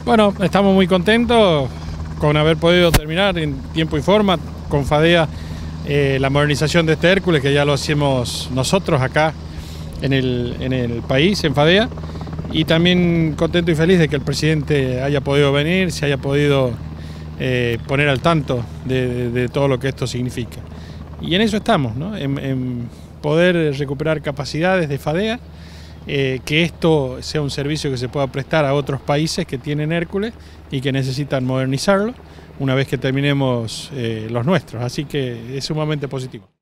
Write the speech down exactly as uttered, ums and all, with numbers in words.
Bueno, estamos muy contentos con haber podido terminar en tiempo y forma con FADEA eh, la modernización de este Hércules, que ya lo hacemos nosotros acá en el, en el país, en FADEA, y también contento y feliz de que el presidente haya podido venir, se haya podido eh, poner al tanto de, de, de todo lo que esto significa. Y en eso estamos, ¿no? en, en poder recuperar capacidades de FADEA, Eh, que esto sea un servicio que se pueda prestar a otros países que tienen Hércules y que necesitan modernizarlo una vez que terminemos eh, los nuestros, así que es sumamente positivo.